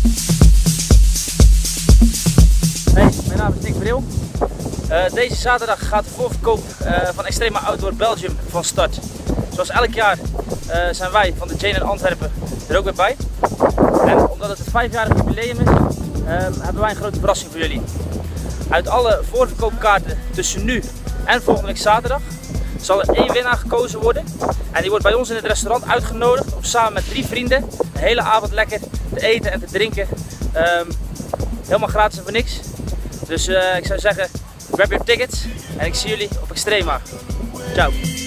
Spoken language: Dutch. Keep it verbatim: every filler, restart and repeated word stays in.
Hey, mijn naam is Nick Bril. Uh, deze zaterdag gaat de voorverkoop uh, van Extrema Outdoor Belgium van start. Zoals elk jaar uh, zijn wij van de Jane in Antwerpen er ook weer bij. En omdat het het vijfjarig jubileum is, uh, hebben wij een grote verrassing voor jullie. Uit alle voorverkoopkaarten tussen nu en volgende week zaterdag zal er één winnaar gekozen worden. En die wordt bij ons in het restaurant uitgenodigd om samen met drie vrienden de hele avond lekker te eten en te drinken. Um, helemaal gratis en voor niks. Dus uh, ik zou zeggen, grab your tickets en ik zie jullie op Extrema. Ciao!